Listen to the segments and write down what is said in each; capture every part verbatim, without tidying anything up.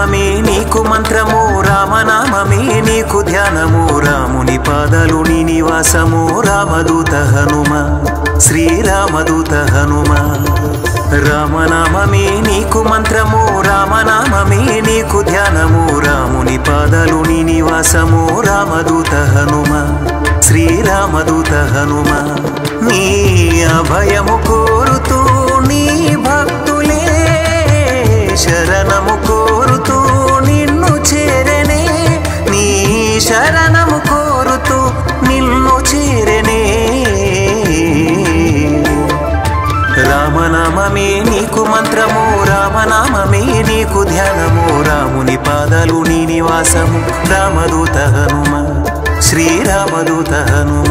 రామనామమే నీకు మంత్రము, రామనామమే నీకు ధ్యానము, రాముని పాదాలు నీ నివాసము, రామదూత హనుమ, శ్రీరామదూత హనుమ. రామనామమే నీకు మంత్రము, రామనామమే నీకు ధ్యానము, రాముని పాదాలు నీ నివాసము, రామదూత హనుమ, శ్రీరామదూత హనుమ. నీ అభయము కోరుతూ నీ భక్తులే శరణము కోరుతూ నిన్ను చేరనే, నీ శరణము కోరుతూ నిన్ను చేరనే. రామనామమే నీకు మంత్రము, రామనామమే నీకు ధ్యానము, రాముని పాదాలు నీ నివాసము, రామదూత హనుమ, శ్రీరామదూత హనుమ.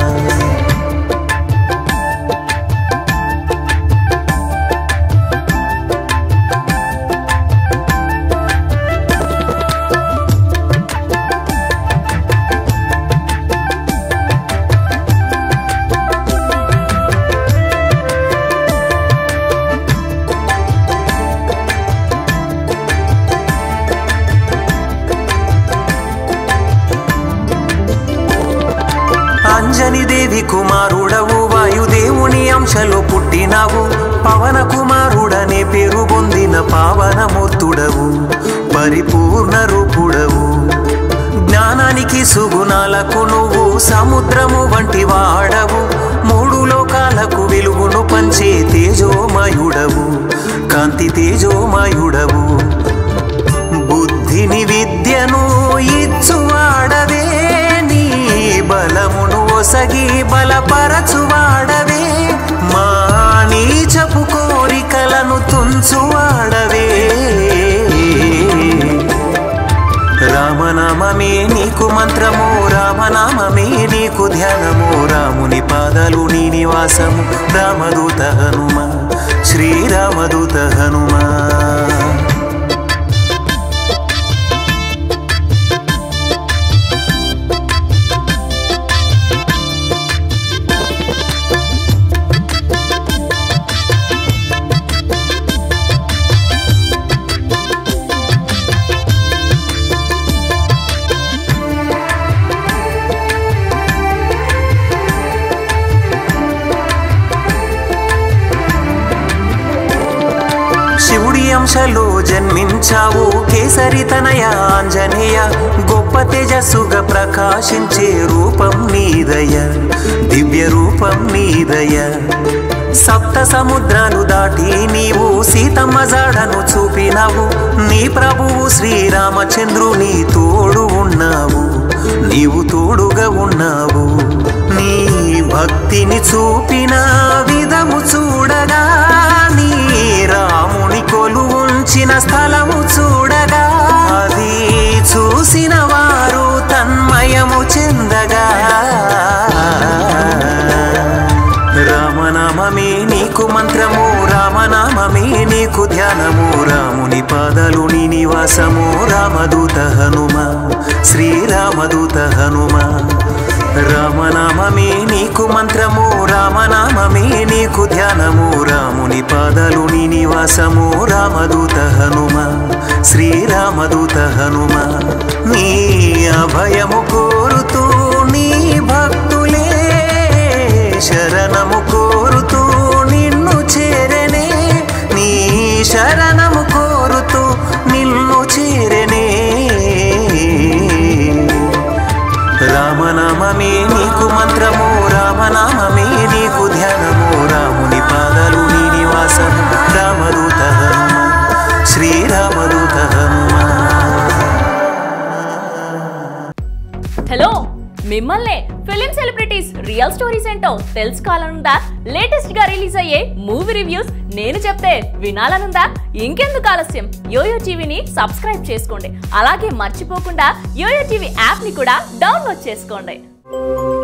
అంజని దేవి కుమారుడవు, వాయుదేవుని అంశలో పుట్టినావు, పవన కుమారుడనే పేరు పొందిన పావనమూర్తుడవు, పరిపూర్ణ రూపుడవు. జ్ఞానానికి సుగుణాలకు నువ్వు సముద్రము వంటి వాడవు, మూడు లోకాలకు వెలుగును పంచే తేజోమయుడవు, కాంతి తేజోమయుడవు. బుద్ధిని విద్యను ఇచ్చువాడవే, నీ బలమును ఒసగి బలపరచువాడవే, మా నీచపు కోరికలను తుంచువాడవే. రామనామమే నీకు మంత్రము, రామనామమే నీకు ధ్యానము, రాముని పాదాలు నీ నివాసము, రామదూత హనుమ, శ్రీరామదూత హనుమ. శివుడి అంశలో జన్మించావు, కేసరి తనయ ఆంజనేయ, గొప్ప తేజస్సుగా ప్రకాశించే రూపం నీదయ, దివ్య రూపం నీదయ. సప్త సముద్రాలు దాటి నీవు సీతమ్మ జాడను చూపినావు, నీ ప్రభువు శ్రీరామచంద్రుని తోడు ఉన్నావు, నీవు తోడుగా ఉన్నావు. నీ భక్తిని చూపిన విధము చూడగా, నీ రాముని కొలువుంచిన స్థలము చూడగా, అది చూసిన వారు తన్మయము చెందగా. రామనామమే నీకు మంత్రము, రామనామమే నీకు ధ్యానము, రాముని పాదాలు నీ నివాసము, రామదూత హనుమ, శ్రీరామదూత హనుమ. రామనామమే నీకు మంత్రము, రామనామమే నీకు ధ్యానము, రాముని పాదాలు నీ నివాసము, రామదూత హనుమ, శ్రీరామదూత హనుమ. నీ అభయము కోరుతూ నీ భక్తులే శరణము కోరుతూ నిన్ను చేరనే, నీ శరణము కోరుతూ నిన్ను చేరనే. రామనామమే నీకు మంత్రము, రామనామమే నీకు ధ్యానము, రాముని పాదాలు నీ నివాసము, రామదూత హనుమ, శ్రీరామదూత హనుమ. హలో, మిమ్మల్ని ఫిలిం సెలబ్రిటీస్ రియల్ స్టోరీస్ ఏంటో తెలుసుకోవాలనుందా? లేటెస్ట్ గా రిలీజ్ అయ్యే మూవీ రివ్యూస్ నేను చెప్తే వినాలనుందా? ఇంకెందుకు ఆలస్యం, యోయో టీవీని సబ్స్క్రైబ్ చేసుకోండి. అలాగే మర్చిపోకుండా యోయో టీవీ యాప్ ని కూడా డౌన్లోడ్ చేసుకోండి.